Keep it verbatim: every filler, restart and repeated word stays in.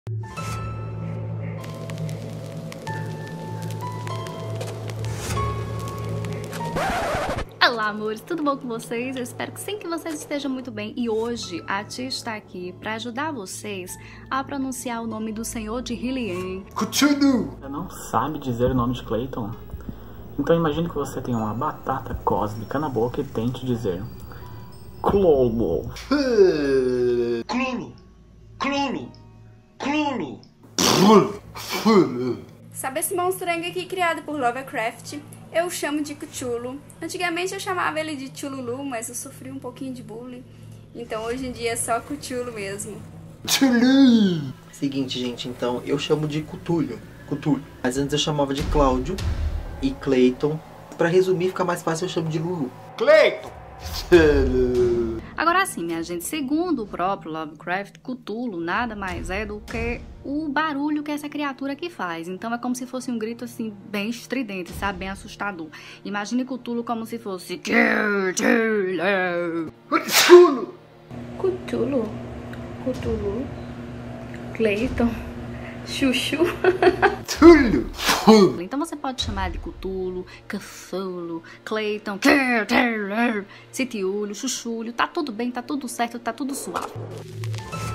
Olá, amores, tudo bom com vocês? Eu espero que sim, que vocês estejam muito bem. E hoje a Tia está aqui para ajudar vocês a pronunciar o nome do Senhor de Hylian. Cthulhu! Você não sabe dizer o nome de Clayton? Então imagine que você tem uma batata cósmica na boca e tente dizer Clolo. Clolo! Clolo! Clolo! Sabe esse monstrengo aqui criado por Lovecraft? Eu chamo de Cthulhu. Antigamente eu chamava ele de Chululu, mas eu sofri um pouquinho de bullying. Então hoje em dia é só Cthulhu mesmo. Cthulhu! Seguinte, gente, então eu chamo de Cthulhu. Cthulhu. Mas antes eu chamava de Cláudio e Clayton. Pra resumir, fica mais fácil, eu chamo de Lulu. Clayton! Agora sim, minha gente, segundo o próprio Lovecraft, Cthulhu nada mais é do que o barulho que essa criatura aqui faz. Então é como se fosse um grito assim, bem estridente, sabe? Bem assustador. Imagine Cthulhu como se fosse Cthulhu! Cthulhu? Cthulhu? Clayton? Chuchu? Cthulhu! Então você pode chamar de Cthulhu, Cthulhu, Clayton, Cthulhu, Citiúlio, Chuchulho, tá tudo bem, tá tudo certo, tá tudo suave.